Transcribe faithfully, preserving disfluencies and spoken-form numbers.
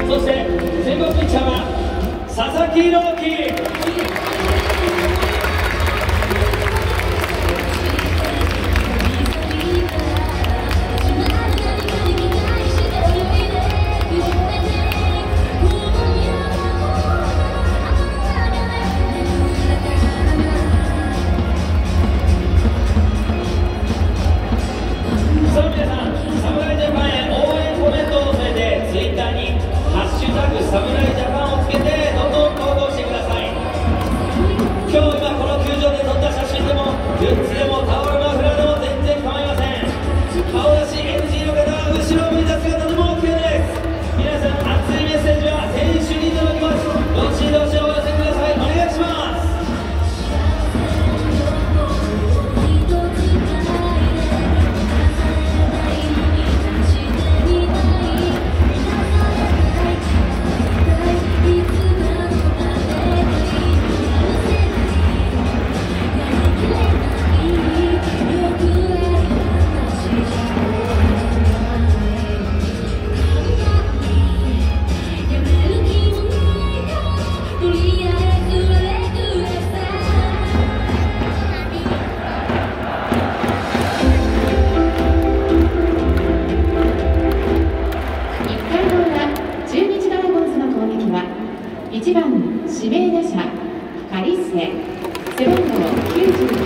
そして先発ピッチャーは佐々木朗希。 いちばん指名打者カリステ背番号きゅうじゅう